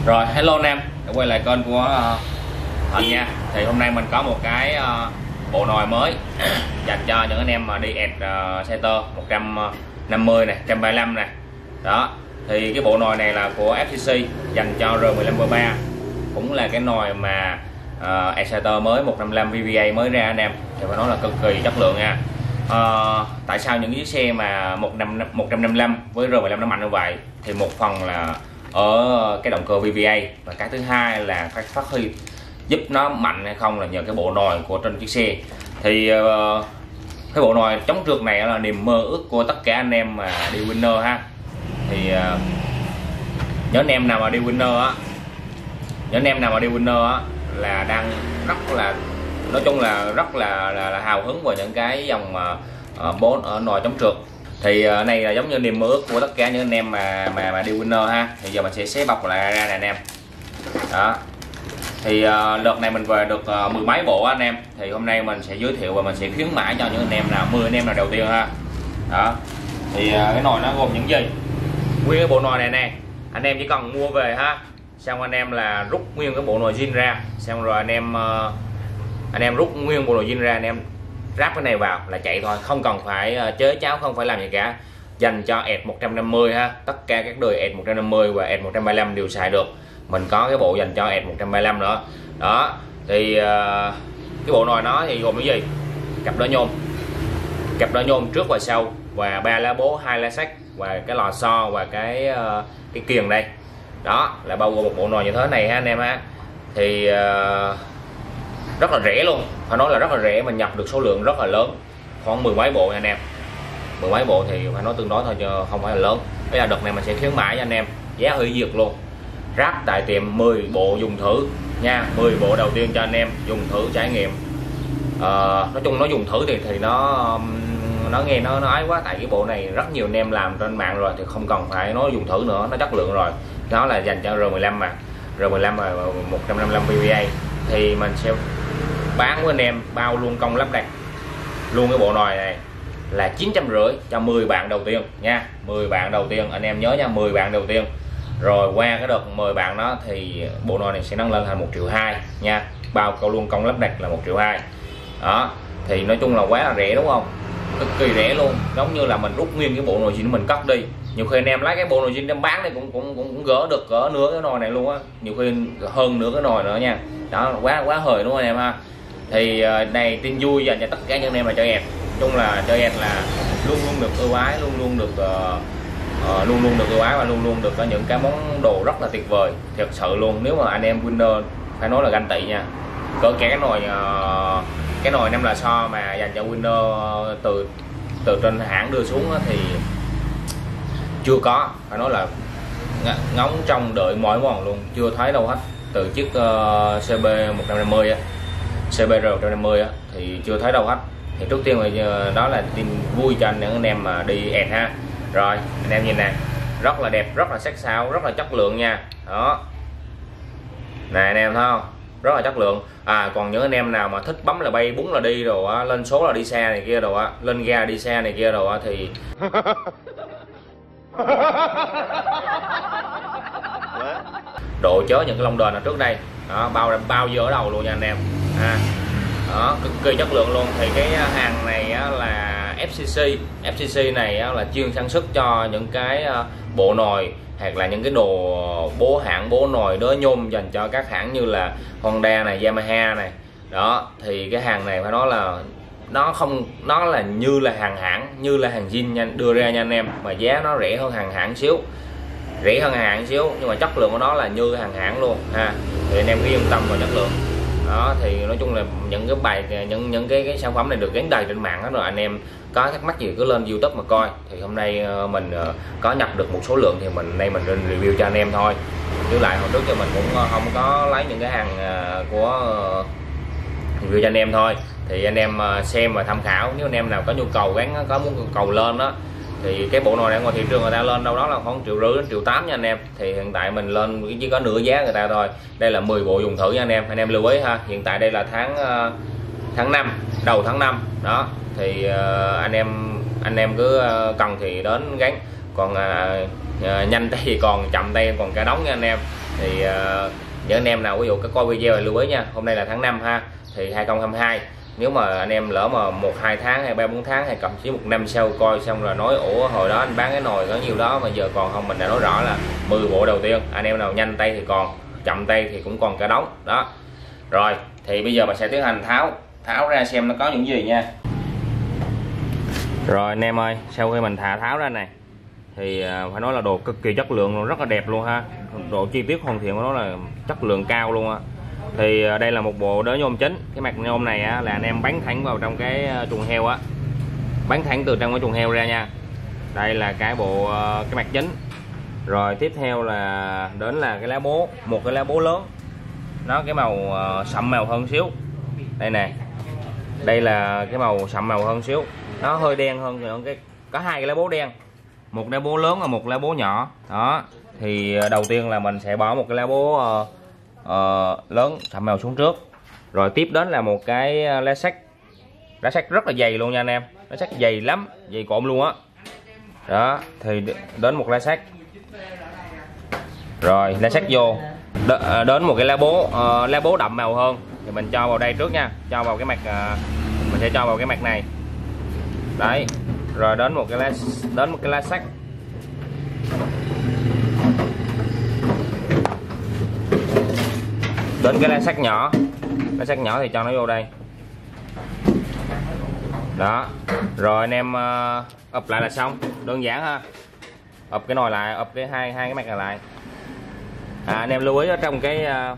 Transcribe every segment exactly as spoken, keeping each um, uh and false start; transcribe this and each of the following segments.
Rồi, hello anh em, đã quay lại kênh của uh, Thịnh nha. Thì hôm nay mình có một cái uh, bộ nồi mới dành cho những anh em mà đi ẹt uh, Scyther một trăm năm mươi này, một trăm ba mươi lăm này. Đó, thì cái bộ nồi này là của ép xê xê dành cho R mười lăm V ba. Cũng là cái nồi mà uh, ẹt Scyther mới một trăm năm mươi lăm V V A mới ra anh em. Thì phải nói là cực kỳ chất lượng nha. Uh, tại sao những chiếc xe mà một trăm năm mươi lăm với R mười lăm nó mạnh như vậy? Thì một phần là ở cái động cơ vê vê a, và cái thứ hai là phát phát huy giúp nó mạnh hay không là nhờ cái bộ nồi của trên chiếc xe. Thì uh, cái bộ nồi chống trượt này là niềm mơ ước của tất cả anh em mà đi winner ha. Thì uh, những anh em nào mà đi winner á, những anh em nào mà đi winner á là đang rất là, nói chung là rất là, là, là hào hứng vào những cái dòng mà uh, bốn ở nồi chống trượt. Thì uh, này là giống như niềm mơ ước của tất cả những anh em mà mà mà đi winner ha. Thì giờ mình sẽ xé bọc lại ra nè anh em. Đó. Thì uh, đợt này mình về được uh, mười mấy bộ anh em. Thì hôm nay mình sẽ giới thiệu và mình sẽ khuyến mãi cho những anh em nào, mười anh em nào đầu tiên ha. Đó. Thì uh, cái nồi nó gồm những gì? Nguyên cái bộ nồi này nè, anh em chỉ cần mua về ha. Xong anh em là rút nguyên cái bộ nồi zin ra, xong rồi anh em uh, anh em rút nguyên bộ nồi zin ra, anh em ráp cái này vào là chạy thôi, không cần phải uh, chế cháo, không phải làm gì cả. Dành cho ẹt một trăm năm mươi ha, tất cả các đời ẹt một trăm năm mươi và ẹt một trăm ba mươi lăm đều xài được. Mình có cái bộ dành cho ẹt một trăm ba mươi lăm nữa. Đó, thì uh, cái bộ nồi nó thì gồm cái gì? Cặp đỡ nhôm, cặp đỡ nhôm trước và sau, và ba lá bố, hai lá sắt, và cái lò xo và cái uh, cái kiềng đây. Đó là bao gồm một bộ nồi như thế này ha anh em ha. Thì uh, rất là rẻ luôn, phải nói là rất là rẻ, mình nhập được số lượng rất là lớn, khoảng mười mấy bộ nha anh em. Mười mấy bộ thì phải nói tương đối thôi chứ không phải là lớn. Bây giờ đợt này mình sẽ khuyến mãi cho anh em giá hủy diệt luôn, ráp tại tiệm mười bộ dùng thử nha. Mười bộ đầu tiên cho anh em dùng thử trải nghiệm. uh, nói chung nó dùng thử thì thì nó nó nghe nó nói quá, tại cái bộ này rất nhiều anh em làm trên mạng rồi thì không cần phải nói dùng thử nữa, nó chất lượng rồi. Nó là dành cho R mười lăm mà, R mười lăm và một trăm năm mươi lăm V V A. Thì mình sẽ bán với anh em bao luôn công lắp đặt luôn cái bộ nồi này là chín trăm rưỡi cho mười bạn đầu tiên nha. Mười bạn đầu tiên anh em nhớ nha, mười bạn đầu tiên. Rồi qua cái đợt mười bạn đó thì bộ nồi này sẽ nâng lên thành một triệu hai nha, bao câu luôn công lắp đặt là một triệu hai. Đó, thì nói chung là quá là rẻ đúng không? Cực kỳ rẻ luôn, giống như là mình rút nguyên cái bộ nồi zin mình cất đi. Nhiều khi anh em lấy cái bộ nồi zin đem bán thì cũng cũng cũng, cũng gỡ được gỡ nửa cái nồi này luôn á, nhiều khi hơn nửa cái nồi nữa nha. Đó, quá quá hời đúng không anh em ha. Thì này tin vui dành cho tất cả những anh em mà chơi ẹt. Chung là chơi ẹt là luôn luôn được ưu ái, luôn luôn được uh, uh, luôn luôn được ưu ái và luôn luôn được có những cái món đồ rất là tuyệt vời, thật sự luôn. Nếu mà anh em winner phải nói là ganh tị nha. Cỡ cả cái nồi uh, cái nồi năm lò xo mà dành cho winner uh, từ từ trên hãng đưa xuống thì chưa có, phải nói là ngóng trong đợi mỏi mòn luôn, chưa thấy đâu hết. Từ chiếc uh, xê bê một trăm năm mươi á, xê bê rờ một trăm năm mươi á, thì chưa thấy đâu hết. Thì trước tiên là đó là tin vui cho những anh em mà đi ẹt ha. Rồi anh em nhìn nè, rất là đẹp, rất là sắc sảo, rất là chất lượng nha. Đó nè anh em thấy không, rất là chất lượng. À còn những anh em nào mà thích bấm là bay, búng là đi rồi á, lên số là đi xe này kia rồi á, lên ga đi xe này kia rồi á thì độ chớ những cái lông đền ở trước đây. Đó, bao bao giờ ở đầu luôn nha anh em. À, đó, cực kỳ chất lượng luôn. Thì cái hàng này á, là ép xê xê, ép xê xê này á, là chuyên sản xuất cho những cái uh, bộ nồi hoặc là những cái đồ bố hãng bố nồi đỡ nhôm dành cho các hãng như là Honda này, Yamaha này. Đó, thì cái hàng này phải nói là nó không, nó là như là hàng hãng, như là hàng zin nha, đưa ra nha anh em, mà giá nó rẻ hơn hàng hãng xíu, rẻ hơn hàng hãng xíu, nhưng mà chất lượng của nó là như hàng hãng luôn ha. Thì anh em cứ yên tâm vào chất lượng. Đó, thì nói chung là những cái bài những những cái, cái sản phẩm này được gắn đầy trên mạng hết rồi. Anh em có thắc mắc gì cứ lên YouTube mà coi. Thì hôm nay mình có nhập được một số lượng thì mình đây mình review cho anh em thôi, chứ lại hồi trước thì mình cũng không có lấy những cái hàng của review cho anh em thôi. Thì anh em xem và tham khảo, nếu anh em nào có nhu cầu gắn, có muốn cầu lên đó thì cái bộ nồi này ngoài thị trường người ta lên đâu đó là khoảng triệu rưỡi đến triệu tám nha anh em. Thì hiện tại mình lên chỉ có nửa giá người ta thôi. Đây là mười bộ dùng thử nha anh em, anh em lưu ý ha. Hiện tại đây là tháng tháng năm, đầu tháng năm đó. Thì anh em anh em cứ cần thì đến gắn, còn nhanh tay thì còn, chậm tay còn cả đống nha anh em. Thì uh, những anh em nào ví dụ có coi video thì lưu ý nha, hôm nay là tháng năm ha, thì hai không hai hai. Nếu mà anh em lỡ mà một hai tháng hay ba bốn tháng hay thậm chí một năm sau coi xong là nói ủa hồi đó anh bán cái nồi có nhiều đó mà giờ còn không, mình đã nói rõ là mười bộ đầu tiên. Anh em nào nhanh tay thì còn, chậm tay thì cũng còn cả đống đó. Rồi thì bây giờ mình sẽ tiến hành tháo tháo ra xem nó có những gì nha. Rồi anh em ơi, sau khi mình thả tháo ra này thì phải nói là đồ cực kỳ chất lượng luôn, rất là đẹp luôn ha. Độ chi tiết hoàn thiện của nó là chất lượng cao luôn á. Thì đây là một bộ đỡ nhôm chính. Cái mặt nhôm này á, là anh em bắn thẳng vào trong cái chuồng heo á, bắn thẳng từ trong cái chuồng heo ra nha. Đây là cái bộ cái mặt chính. Rồi tiếp theo là đến là cái lá bố, một cái lá bố lớn, nó cái màu sậm màu hơn xíu. Đây nè, đây là cái màu sậm màu hơn xíu, nó hơi đen hơn. Cái có hai cái lá bố đen, một lá bố lớn và một lá bố nhỏ đó. Thì đầu tiên là mình sẽ bỏ một cái lá bố uh, uh, lớn sậm màu xuống trước, rồi tiếp đến là một cái lá sắt. Lá sắt rất là dày luôn nha anh em, lá sắt dày lắm, dày cộm luôn á. Đó thì đến một lá sắt, rồi lá sắt vô. Đ đến một cái lá bố uh, lá bố đậm màu hơn thì mình cho vào đây trước nha, cho vào cái mặt uh, mình sẽ cho vào cái mặt này đấy. Rồi đến một cái lá đến một cái lá sắt, đến cái lá sắt nhỏ, lá sắt nhỏ thì cho nó vô đây đó. Rồi anh em uh, ập lại là xong, đơn giản ha. Ập cái nồi lại, ập cái hai hai cái mặt này lại. À, anh em lưu ý ở trong cái uh,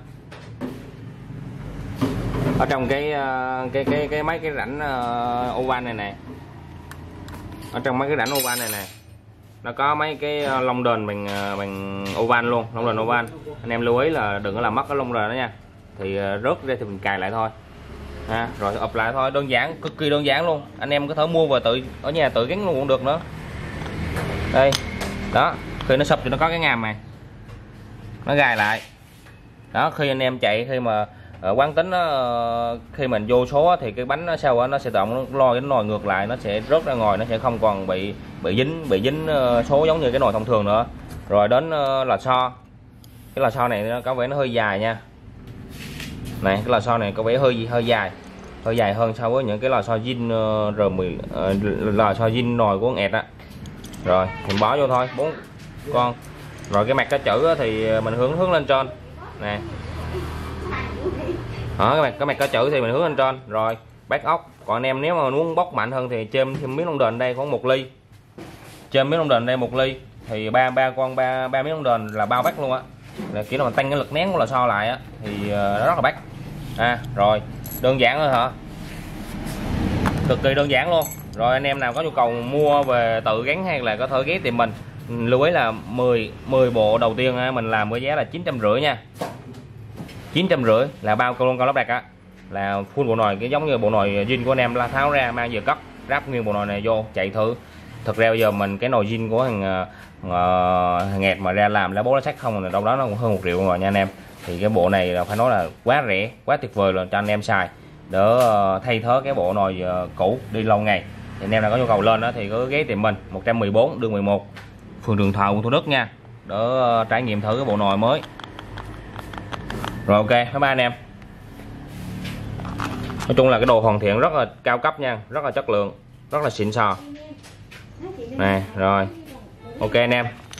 ở trong cái uh, cái cái cái mấy cái rãnh uh, oval này nè, ở trong mấy cái rãnh oval này nè, nó có mấy cái lông đền bằng bằng oval luôn, lông đền oval. Anh em lưu ý là đừng có làm mất cái lông đền đó nha. Thì rớt ra thì mình cài lại thôi. À, rồi ập lại thôi, đơn giản, cực kỳ đơn giản luôn. Anh em có thể mua và tự ở nhà tự gắn luôn cũng được nữa. Đây, đó, khi nó sụp thì nó có cái ngàm này, nó gài lại. Đó, khi anh em chạy, khi mà ở quán tính nó, khi mình vô số thì cái bánh nó sau nó sẽ tự động nó lôi cái nồi ngược lại, nó sẽ rớt ra ngoài, nó sẽ không còn bị bị dính bị dính số giống như cái nồi thông thường nữa. Rồi đến lò xo, cái lò xo này nó có vẻ nó hơi dài nha. Này, cái lò xo này có vẻ hơi hơi dài, hơi dài hơn so với những cái lò xo zin R mười, uh, lò xo zin nồi của con ẹt á. Rồi mình bỏ vô thôi, bốn con. Rồi cái mặt cá chữ thì mình hướng hướng lên trên nè. Đó, cái mặt cái mặt cá chữ thì mình hướng lên trên. Rồi bát ốc, còn anh em nếu mà muốn bóc mạnh hơn thì chêm thêm miếng lông đền đây khoảng một ly, chêm miếng lông đền đây một ly thì ba ba con ba ba miếng lông đền là bao bát luôn á. Là kiểu là mình tăng cái lực nén của lò xo lại á thì nó rất là bắt. À, rồi đơn giản thôi hả, cực kỳ đơn giản luôn. Rồi anh em nào có nhu cầu mua về tự gắn hay là có thể ghé tìm mình, lưu ý là mười mười bộ đầu tiên mình làm với giá là chín trăm rưỡi nha. Chín trăm rưỡi là bao câu luôn cao lắp đặt á, là full bộ nồi, cái giống như bộ nồi zin của anh em là tháo ra mang về cất ráp nguyên bộ nồi này vô chạy thử. Thực ra bây giờ mình cái nồi zin của thằng uh, Nghẹt mà ra làm lá bố lá sắt không là đâu đó nó cũng hơn một triệu rồi nha anh em. Thì cái bộ này là phải nói là quá rẻ, quá tuyệt vời rồi cho anh em xài, đỡ thay thế cái bộ nồi cũ đi lâu ngày. Thì anh em nào có nhu cầu lên đó thì cứ ghé tìm mình, một trăm mười bốn đường mười một, phường Trường Thọ, quận Thủ Đức nha, đỡ trải nghiệm thử cái bộ nồi mới. Rồi ok, bye bye anh em. Nói chung là cái đồ hoàn thiện rất là cao cấp nha, rất là chất lượng, rất là xịn sò. Nè, rồi ok anh em.